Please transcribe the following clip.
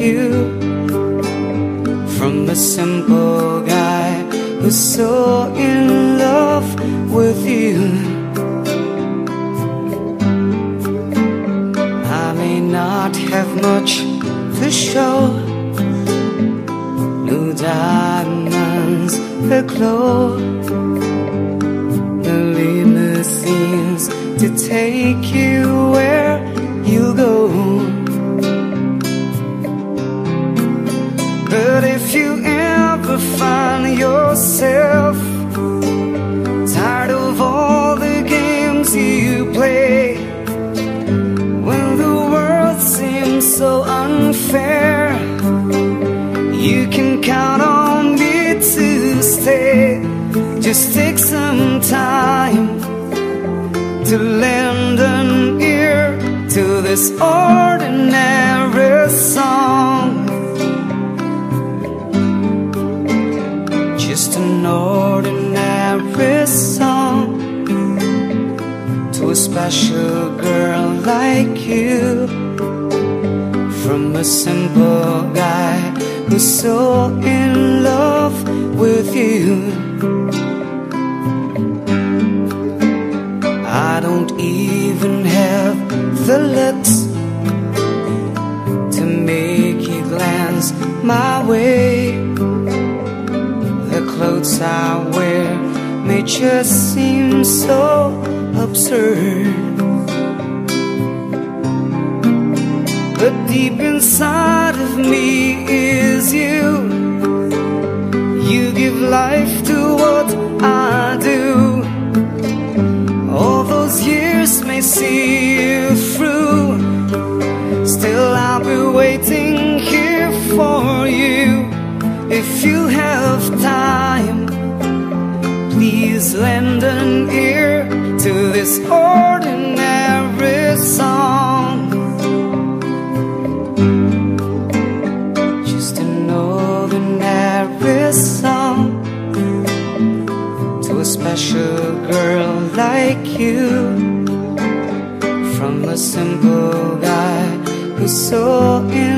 you, from a simple guy who's so in love with you. I may not have much to show, no diamonds that glow, no limousines to take you where you go. But if you ever find yourself tired of all the games you play, when the world seems so unfair, you can count on me to stay. Just take some time to lend an ear to this ordinary song. Just an ordinary song to a special girl like you, from a simple guy who's so in love with you. I don't even have the lips to make you glance my way. The clothes I wear may just seem so absurd, but deep inside of me is you. You give life to what I do. All those years may see you through, still I'll be waiting here for you. If you have time, please lend an ear to this ordinary song. Just an ordinary song to a special girl like you, from a simple guy who's so in